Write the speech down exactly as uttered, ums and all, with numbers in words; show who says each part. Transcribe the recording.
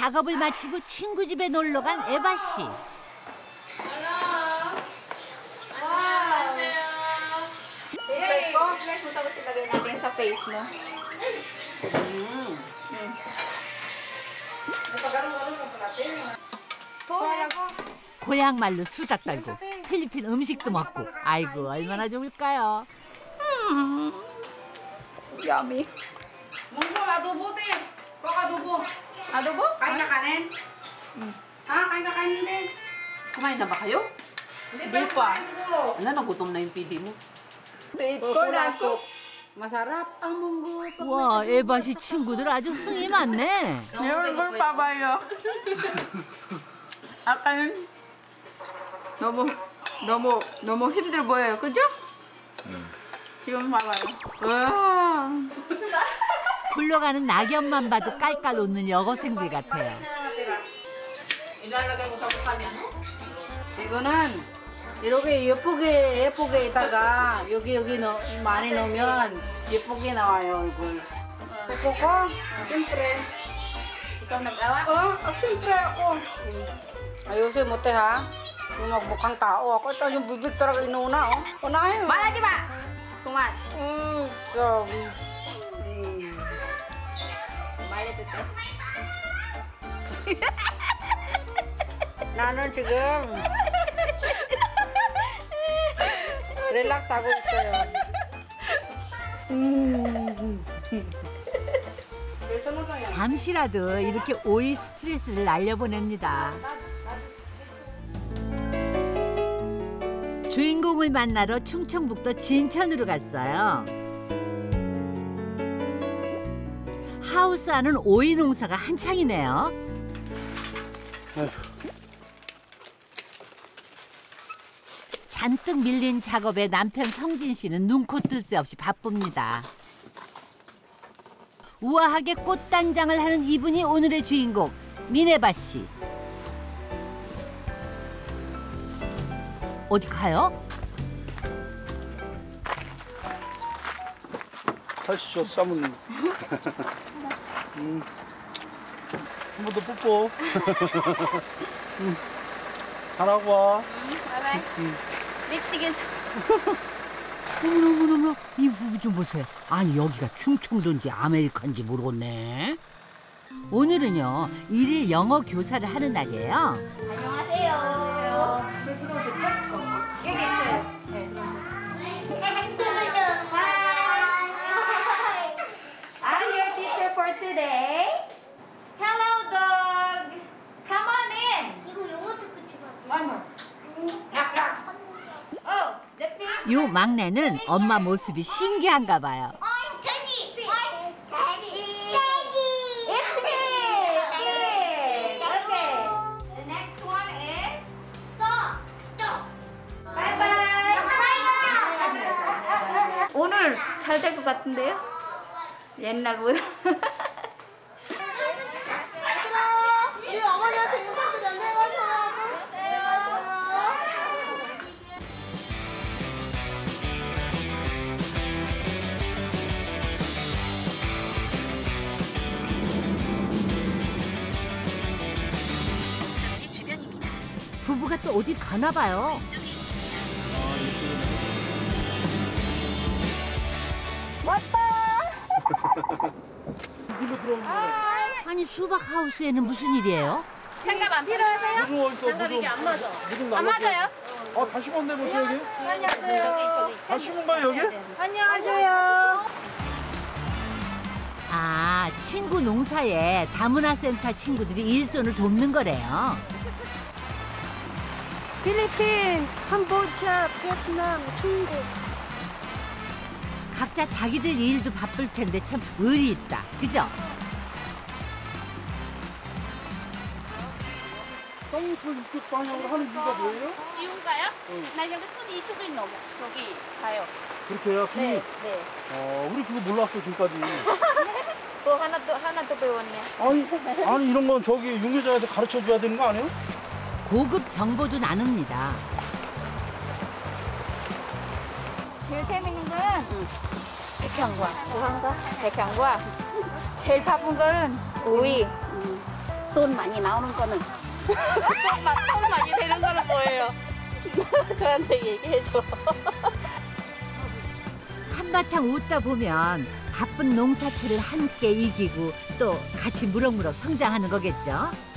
Speaker 1: 작업을 마치고 친구 집에 놀러 간 에바 씨.
Speaker 2: Face ko, flash mo tapos ilagay natin sa face mo.
Speaker 1: 고향 말로 수다 떨고 필리핀 음식도 먹고 아이고 얼마나 좋을까요?
Speaker 2: Mm. Yummy.
Speaker 3: Munggo, adobo din. Kung adobo.
Speaker 2: Adobo?
Speaker 3: Kain ka kanin? Ha? Kain ka kanin din.
Speaker 4: Kumain na ba kayo?
Speaker 3: Hindi pa. Siguro.
Speaker 4: Wala, nagutom na yung P D mo.
Speaker 2: Wait ko na ko.
Speaker 3: Masarap ang munggo.
Speaker 1: 와 에바 씨 친구들 아주 흥이 많네.
Speaker 3: 내 얼굴 봐봐요. 아까는 너무 너무 너무 힘들어 보여요, 그죠? 지금 봐봐요. 와.
Speaker 1: 굴러가는 낙엽만 봐도 깔깔 웃는 여고생들 같아요.
Speaker 4: Ilalagay mo sa mukha niya, no?
Speaker 3: 이거는 이렇게 예쁘게 예쁘게다가 여기 여기 넣 많이 넣으면 예쁘게 나와요 얼굴. 그거 심플해.
Speaker 2: Ikaw nagawa?
Speaker 3: Oh, ah, siyempre ako. Ayusin mo, te, ha? Yung magbukhang tao. Ako, ito yung bibig talaga inuna, oh. Unahin.
Speaker 2: Bala di ba? Kuman.
Speaker 3: Mm, grabe.
Speaker 2: Bayad ito.
Speaker 3: 나는 지금 릴렉스 하고 있어요. 음.
Speaker 1: 잠시라도 이렇게 오이 스트레스를 날려보냅니다. 주인공을 만나러 충청북도 진천으로 갔어요. 하우스 안은 오이 농사가 한창이네요. 잔뜩 밀린 작업에 남편 성진 씨는 눈코 뜰 새 없이 바쁩니다. 우아하게 꽃단장을 하는 이분이 오늘의 주인공 민에바 씨. 어디 가요?
Speaker 5: 하시죠, 사모님. 음. 한 번 더 뽀뽀. 음. 잘하고 와.
Speaker 2: Bye-bye. 립스틱에서.
Speaker 1: 어머머머머 이 부부 좀 보세요. 아니 여기가 충청도인지 아메리카인지 모르겠네. 오늘은요 일일 영어 교사를 하는 날이에요.
Speaker 2: 안녕하세요. 여기 있어요. I'm your teacher for today. Hello, dog. Come on in.
Speaker 6: 이거 영어 듣고 집어.
Speaker 2: One more. Knock, knock. Oh, the pig.
Speaker 1: 요 막내는 엄마 모습이 신기한가 봐요.
Speaker 6: 돼지. 돼지. 돼지.
Speaker 2: It's me. Pig. Okay. The next one is
Speaker 6: 써. 또.
Speaker 2: bye bye. 오늘 잘 될 것 같은데요? 옛날보다.
Speaker 6: 우리 어머니한테 인사드려. 안녕하세요.
Speaker 1: 부부가 또 어디 가나 봐요.
Speaker 5: 이리로 들어오는 거야.
Speaker 1: 아니 수박 하우스에는 무슨 일이에요?
Speaker 2: 장갑 안 필요하세요?
Speaker 5: 무슨 어딨어, 무슨. 이게 안 맞아. 무슨
Speaker 2: 안 맞아요?
Speaker 5: 아, 다시 봤네, 벌써 여기?
Speaker 2: 안녕하세요.
Speaker 5: 다시 본 거야, 여기?
Speaker 2: 안녕하세요.
Speaker 1: 아 친구 농사에 다문화 센터 친구들이 일손을 돕는 거래요.
Speaker 7: 필리핀, 캄보디아, 베트남, 중국.
Speaker 1: 각자 자기들 일도 바쁠 텐데 참 의리 있다. 그죠?
Speaker 5: 쌍풀 이쪽 방향으로 하는 이유가 뭐예요?
Speaker 8: 이유가요? 나 여기 손이 이쪽에 넘어. 저기 가요.
Speaker 5: 그렇게 해야 그
Speaker 2: 네, 네.
Speaker 5: 어, 우리 그거 몰랐어, 지금까지.
Speaker 2: 또 하나 또 하나 또 배웠네.
Speaker 5: 아니, 아니, 이런 건 저기 육류자한테 가르쳐 줘야 되는 거 아니에요?
Speaker 1: 고급 정보도 나눕니다.
Speaker 2: 제일 재밌는 건 백향과 우한과 백향과 제일 바쁜 건 오이.
Speaker 8: 돈 많이 나오는 거는 돈, 마- 돈 많이 되는 거는 뭐예요? 저한테 얘기해줘.
Speaker 1: 한바탕 웃다 보면 바쁜 농사철을 함께 이기고 또 같이 무럭무럭 성장하는 거겠죠.